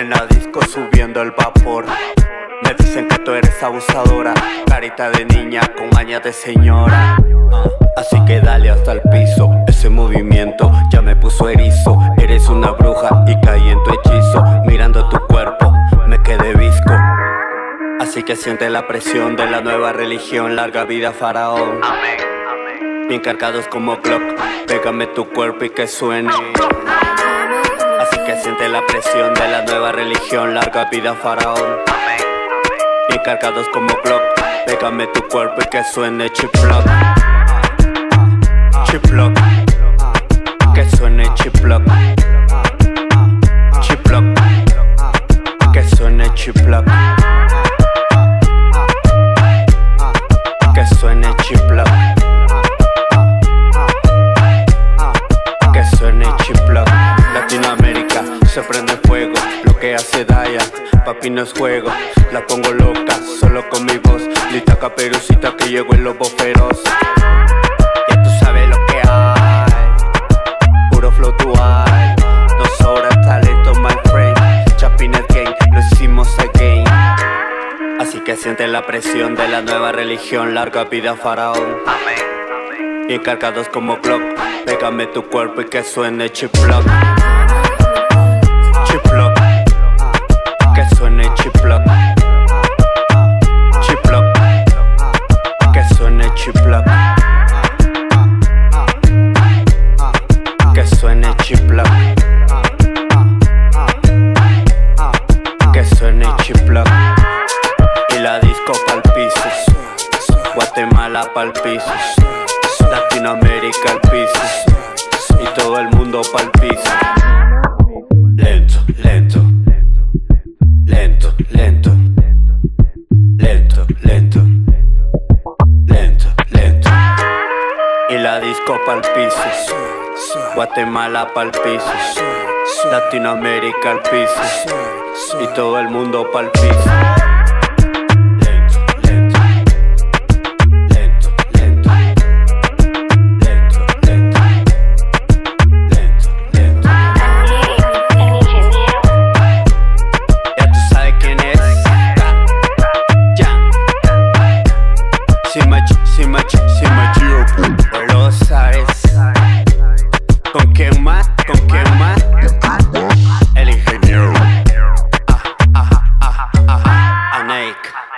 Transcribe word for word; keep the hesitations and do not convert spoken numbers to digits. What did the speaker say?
En la disco subiendo el vapor. Me dicen que tú eres abusadora, carita de niña con mañas de señora. uh, Así que dale hasta el piso. Ese movimiento ya me puso erizo. Eres una bruja y caí en tu hechizo. Mirando tu cuerpo me quedé visco. Así que siente la presión de la nueva religión. Larga vida faraón. Bien cargados como clock. Pégame tu cuerpo y que suene. Así que siente la presión de la nueva religión. Larga vida faraón. Bien cargados como clock. Pégame tu cuerpo y que suene chiplock. Chiplock. Que suene chiplock. Chiplock. Que suene chiplock. Que suene chiplock. Que suene chiplock. Latinoamérica se prende fuego. Lo que hace Daya, papi no es juego. La pongo loca, solo con mi voz. Lista Caperucita que llegó el lobo feroz. Ya tú sabes lo que hay. Puro flow tú hay. No sobra talento, my friend. Chapin's Gang, lo hicimos again. Así que siente la presión de la nueva religión. Larga vida faraón. Bien cargados como clock. Pégame tu cuerpo y que suene chiplock. Chiplock. Que suene chiplock. Chiplock. Que suene chiplock. Que suene chiplock. Que suene chiplock. Y la disco pa'l piso. Guatemala pa'l piso. Latinoamérica al piso. Y todo el mundo pa'l piso. Lento, lento. Lento, lento. Lento, lento. Lento, lento. Y la disco pa'l piso. Guatemala pa'l piso. Latinoamérica al piso. Y todo el mundo pa'l piso. Lo sabes. ¿Con quién más? ¿Con quién más? El ingeniero. Ah, ah, ah, ah, ah, Anake.